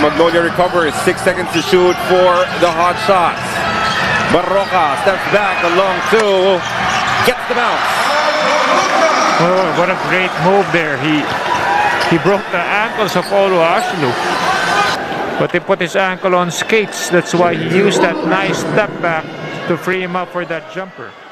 Magnolia recovers. 6 seconds to shoot for the hot shots. Barocca steps back along two. Gets the bounce. Oh, what a great move there. He broke the ankles of Ashaolu. But he put his ankle on skates. That's why he used that nice step back to free him up for that jumper.